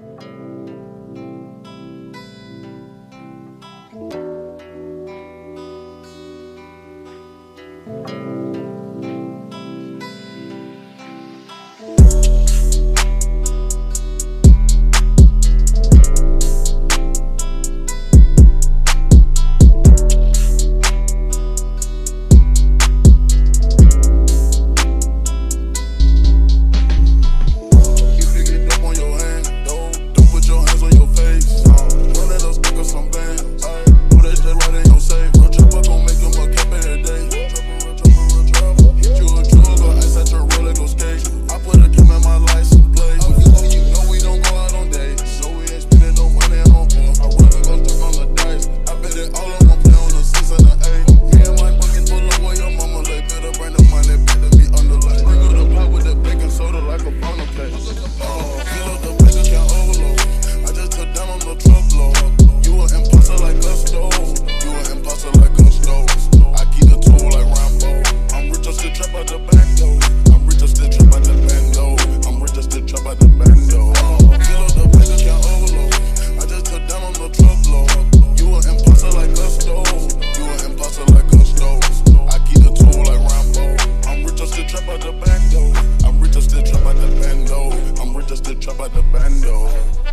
the Bando.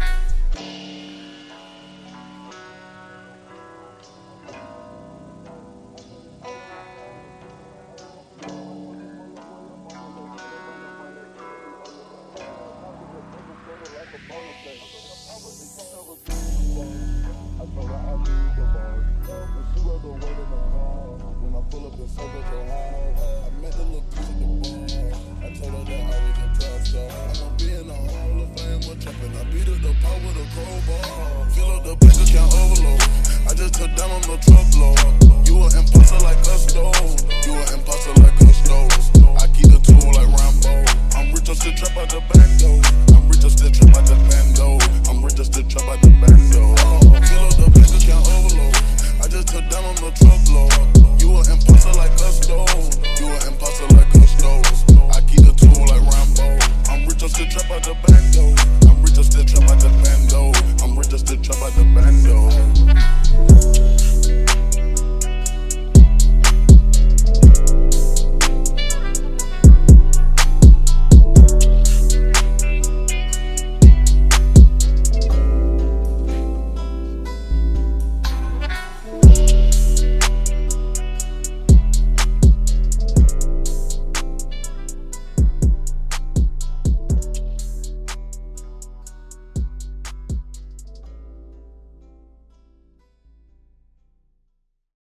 I told her I need the bar, but she was the word in the car. When I pull up and so with your house, I met the little piece at the bar. I told her that I was a trap star. I'ma be in the Hall of Fame with trapping. I beat up the pot with a crowbar. Fill up the bank account overload. I just took down on the truckload. You an